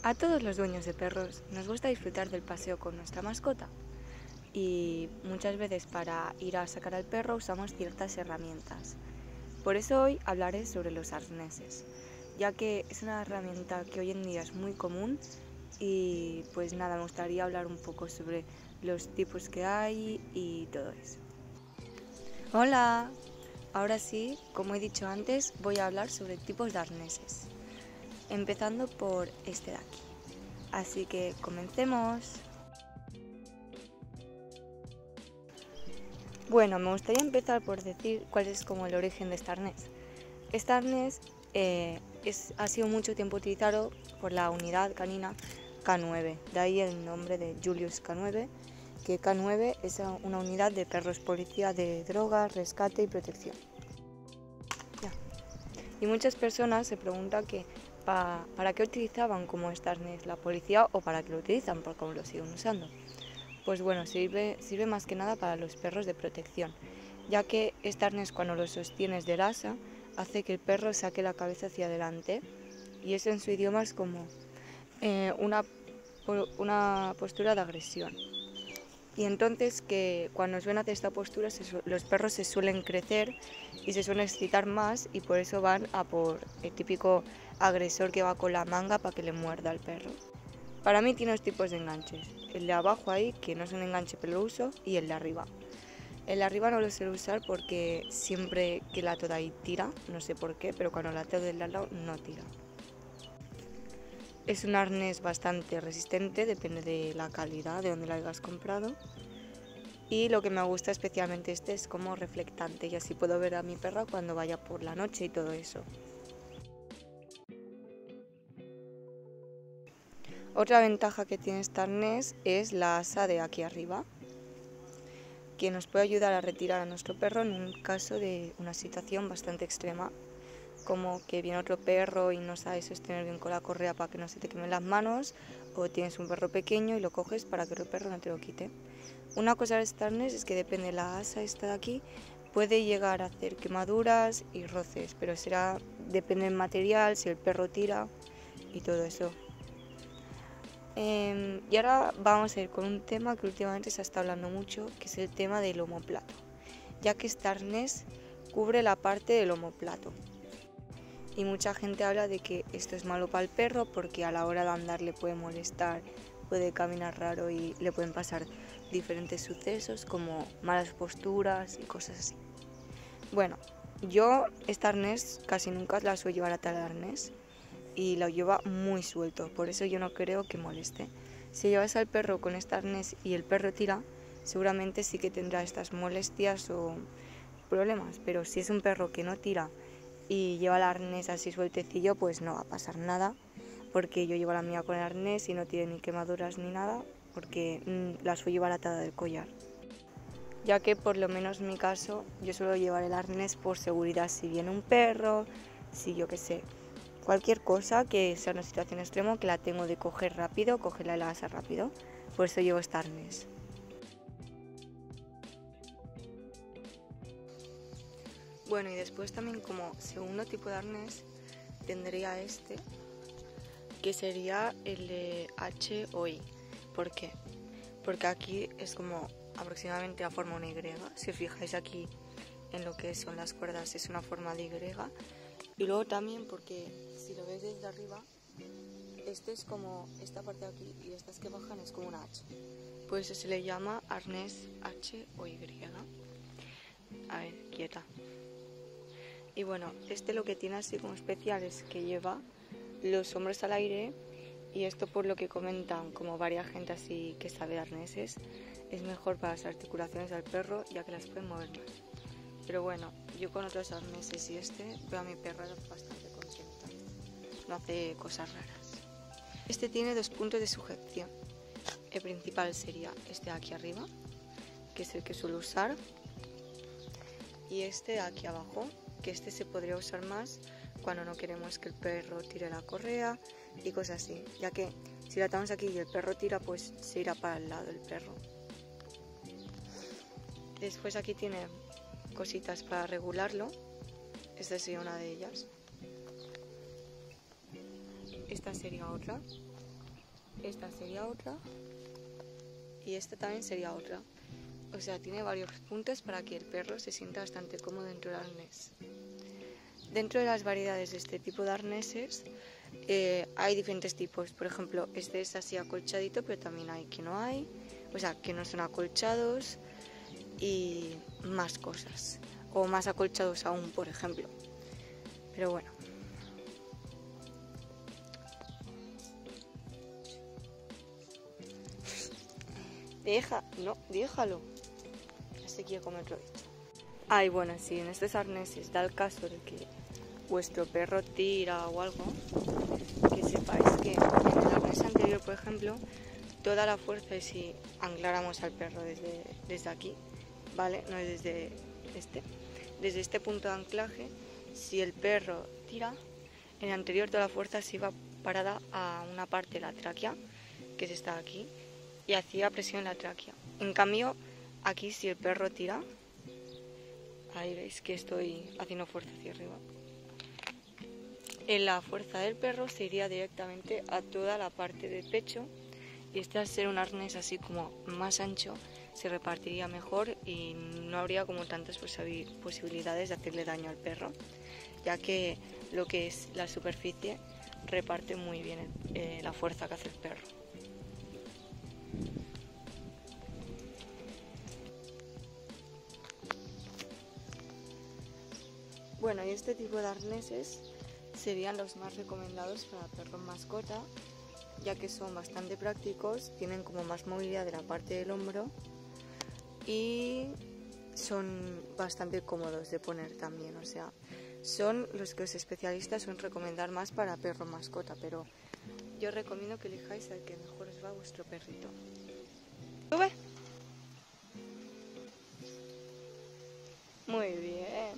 A todos los dueños de perros nos gusta disfrutar del paseo con nuestra mascota y muchas veces para ir a sacar al perro usamos ciertas herramientas. Por eso hoy hablaré sobre los arneses, ya que es una herramienta que hoy en día es muy común y pues nada, me gustaría hablar un poco sobre los tipos que hay y todo eso. Hola, ahora sí, como he dicho antes, voy a hablar sobre tipos de arneses, empezando por este de aquí. Así que comencemos. Bueno, me gustaría empezar por decir cuál es como el origen de este arnés. Este arnés ha sido mucho tiempo utilizado por la unidad canina K9, de ahí el nombre de Julius K9, que K9 es una unidad de perros policía de drogas, rescate y protección. Y muchas personas se preguntan que para qué utilizaban como este arnés la policía o para qué lo utilizan, por cómo lo siguen usando. Pues bueno, sirve más que nada para los perros de protección, ya que este arnés cuando lo sostienes del asa hace que el perro saque la cabeza hacia adelante y eso en su idioma es como una postura de agresión. Y entonces que cuando suelen hacer esta postura los perros se suelen crecer y se suelen excitar más y por eso van a por el típico agresor que va con la manga para que le muerda al perro. Para mí tiene dos tipos de enganches, el de abajo ahí, que no es un enganche pero lo uso, y el de arriba. El de arriba no lo suelo usar porque siempre que la ato de ahí tira, no sé por qué, pero cuando la ato del lado no tira. Es un arnés bastante resistente, depende de la calidad, de donde lo hayas comprado. Y lo que me gusta especialmente es como reflectante y así puedo ver a mi perra cuando vaya por la noche y todo eso. Otra ventaja que tiene este arnés es la asa de aquí arriba, que nos puede ayudar a retirar a nuestro perro en un caso de una situación bastante extrema, como que viene otro perro y no sabes sostener bien con la correa para que no se te quemen las manos, o tienes un perro pequeño y lo coges para que el perro no te lo quite. Una cosa de este arnés es que depende de la asa esta de aquí, puede llegar a hacer quemaduras y roces, pero depende del material, si el perro tira y todo eso. Y ahora vamos a ir con un tema que últimamente se está hablando mucho, que es el tema del omoplato, ya que este arnés cubre la parte del omoplato. Y mucha gente habla de que esto es malo para el perro porque a la hora de andar le puede molestar, puede caminar raro y le pueden pasar diferentes sucesos como malas posturas y cosas así. Bueno, yo este arnés casi nunca la suelo llevar a tal arnés y lo lleva muy suelto, por eso yo no creo que moleste. Si llevas al perro con este arnés y el perro tira, seguramente sí que tendrá estas molestias o problemas, pero si es un perro que no tira y lleva el arnés así sueltecillo, pues no va a pasar nada, porque yo llevo la mía con el arnés y no tiene ni quemaduras ni nada, porque la suelo llevar atada del collar. Ya que por lo menos en mi caso yo suelo llevar el arnés por seguridad, si viene un perro, si yo qué sé, cualquier cosa que sea una situación extrema que la tengo de coger rápido, cogerla de la asa rápido, por eso llevo este arnés. Bueno, y después también como segundo tipo de arnés tendría este, que sería el de H o I. ¿Por qué? Porque aquí es como aproximadamente la forma una Y. Si os fijáis aquí en lo que son las cuerdas es una forma de Y. Y luego también porque si lo ves desde arriba, este es como esta parte de aquí y estas que bajan es como una H. Pues eso se le llama arnés H o Y. A ver, quieta. Y bueno, este lo que tiene así como especial es que lleva los hombros al aire y esto por lo que comentan como varias gente así que sabe de arneses es mejor para las articulaciones del perro ya que las pueden mover más. Pero bueno, yo con otros arneses y veo a mi perra bastante contenta, no hace cosas raras. Este tiene dos puntos de sujeción. El principal sería este de aquí arriba, que es el que suelo usar, y este de aquí abajo, que este se podría usar más cuando no queremos que el perro tire la correa y cosas así, ya que si la atamos aquí y el perro tira, pues se irá para el lado del perro. Después aquí tiene cositas para regularlo, esta sería una de ellas, esta sería otra, esta sería otra y esta también sería otra. O sea, tiene varios puntos para que el perro se sienta bastante cómodo dentro del arnés. Dentro de las variedades de este tipo de arneses hay diferentes tipos. Por ejemplo, este es así acolchadito, pero también hay que no hay, o sea, que no son acolchados y más cosas, o más acolchados aún, por ejemplo. Pero bueno. Déjalo. Ya se quiere comer otro bicho. Ay, bueno, sí, en estos arneses da el caso de que vuestro perro tira o algo, que sepáis que en el arnés anterior, por ejemplo, toda la fuerza es si ancláramos al perro desde aquí, ¿vale? No es desde este punto de anclaje. Si el perro tira, en el anterior toda la fuerza se iba parada a una parte de la tráquea, que es esta de aquí, y hacía presión en la tráquea. En cambio, aquí si el perro tira, ahí veis que estoy haciendo fuerza hacia arriba, la fuerza del perro se iría directamente a toda la parte del pecho, y este, al ser un arnés así como más ancho, se repartiría mejor y no habría como tantas posibilidades de hacerle daño al perro, ya que lo que es la superficie reparte muy bien la fuerza que hace el perro. Bueno, y este tipo de arneses serían los más recomendados para perros mascota, ya que son bastante prácticos, tienen como más movilidad de la parte del hombro y son bastante cómodos de poner también. O sea, son los que los especialistas suelen recomendar más para perro mascota, pero yo recomiendo que elijáis al que mejor os va a vuestro perrito. ¿Sube? Muy bien.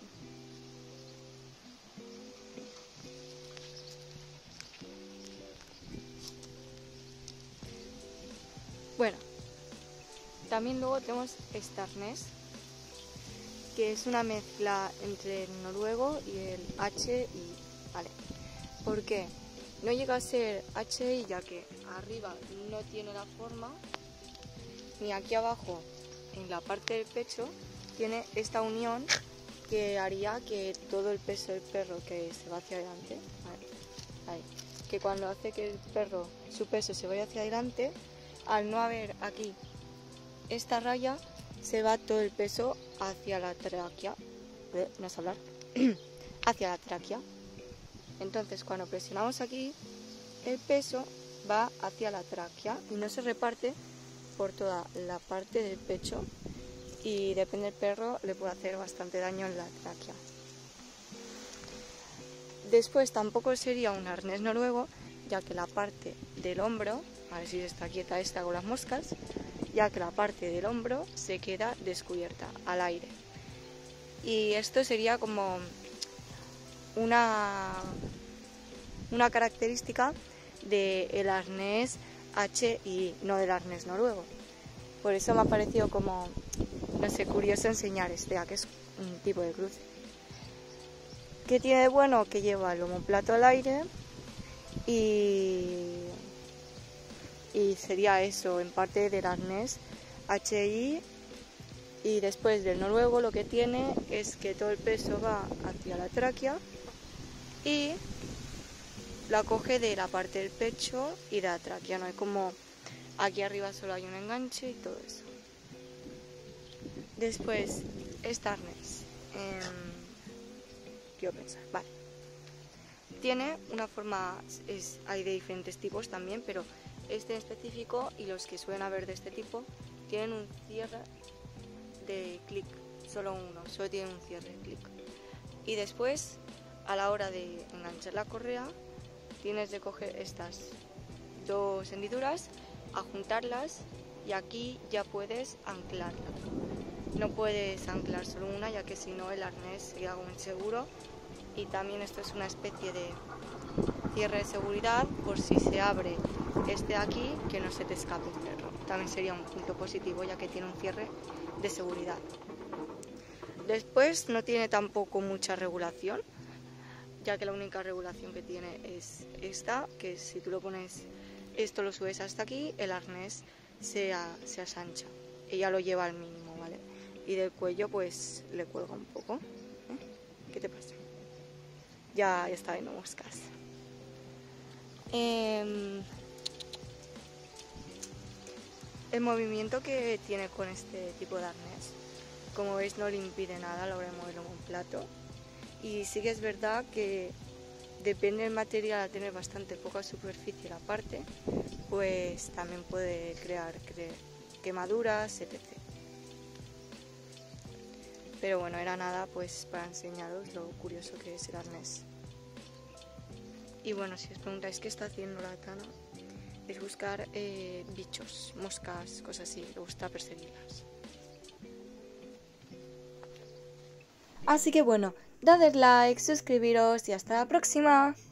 Bueno, también luego tenemos este arnés, que es una mezcla entre el noruego y el HI, ¿vale? ¿Por qué? No llega a ser HI, ya que arriba no tiene la forma, ni aquí abajo, en la parte del pecho, tiene esta unión que haría que todo el peso del perro que se va hacia adelante, ahí, que cuando hace que el perro, su peso se vaya hacia adelante, al no haber aquí esta raya, se va todo el peso hacia la tráquea, no sé hablar, hacia la tráquea. Entonces, cuando presionamos aquí, el peso va hacia la tráquea y no se reparte por toda la parte del pecho, y depende del perro le puede hacer bastante daño en la tráquea. Después tampoco sería un arnés noruego, ya que la parte del hombro, a ver si está quieta esta con las moscas, ya que la parte del hombro se queda descubierta al aire. Y esto sería como una característica del arnés HI, no del arnés noruego. Por eso me ha parecido como, no sé, curioso enseñar ya que es un tipo de cruce. ¿Qué tiene de bueno? Que lleva el omoplato al aire y sería eso, en parte del arnés HI. Y después del noruego lo que tiene es que todo el peso va hacia la tráquea y la coge de la parte del pecho y de la tráquea, no hay como aquí arriba solo hay un enganche y todo eso. Después, este arnés, quiero pensar, vale. Tiene una forma, hay de diferentes tipos también, pero este en específico y los que suelen haber de este tipo tienen un cierre de clic, solo tiene un cierre de clic. Y después, a la hora de enganchar la correa, tienes de coger estas dos hendiduras, ajuntarlas y aquí ya puedes anclarla. No puedes anclar solo una, ya que si no el arnés sería algo inseguro. Y también esto es una especie de cierre de seguridad por si se abre este de aquí, que no se te escape el perro. También sería un punto positivo, ya que tiene un cierre de seguridad. Después no tiene tampoco mucha regulación, ya que la única regulación que tiene es esta, que si tú lo pones esto lo subes hasta aquí, el arnés se asancha. Ella lo lleva al mínimo, ¿vale? Y del cuello pues le cuelga un poco. ¿Qué te pasa? Ya está viendo moscas. El movimiento que tiene con este tipo de arnés, como veis, no le impide nada a la hora de moverlo en un plato. Y sí que es verdad que depende del material, al tener bastante poca superficie la parte, pues también puede crear quemaduras, etc. Pero bueno, era nada pues para enseñaros lo curioso que es el arnés. Y bueno, si os preguntáis qué está haciendo la Tana, es buscar bichos, moscas, cosas así, le gusta perseguirlas. Así que bueno, dadle like, suscribiros y hasta la próxima.